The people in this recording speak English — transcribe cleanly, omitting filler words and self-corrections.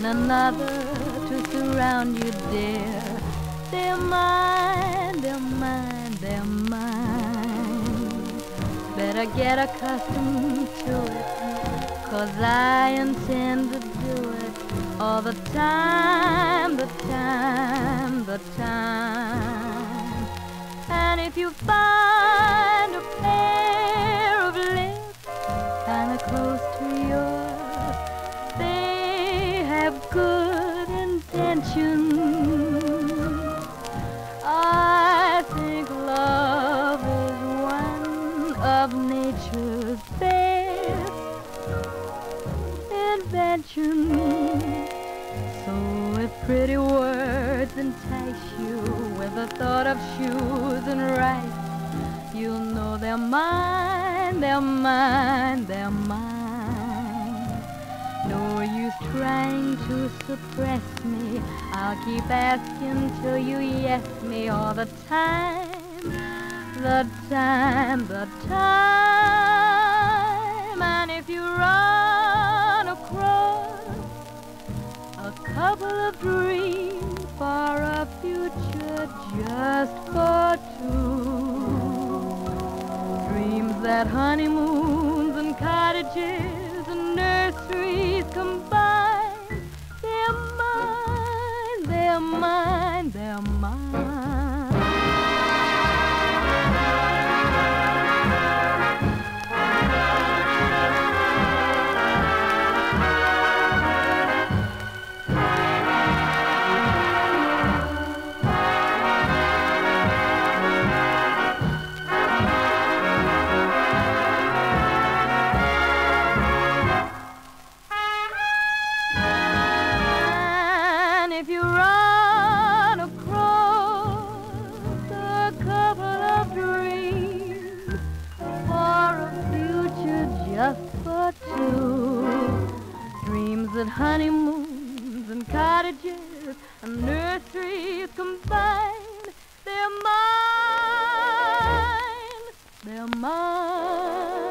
another to surround you, dear. They're mine, they're mine, they're mine. Better get accustomed to it, 'cause I intend to do it all the time, the time, the time. And if you find a pair of lips kinda close to yours, they have good intentions. I think love is one of nature's best inventions. So if pretty words entice you with the thought of shoes and rice, you'll know they're mine, they're mine, they're mine. No use trying to suppress me. I'll keep asking till you yes me all the time, the time, the time. And if you run across a couple of dreams for a future just for two, dreams that honeymoons and cottages and nurseries combine, they're mine, they're mine, they're mine. If you run across a couple of dreams for a future just for two, dreams that honeymoons and cottages and nurseries combine, they're mine, they're mine.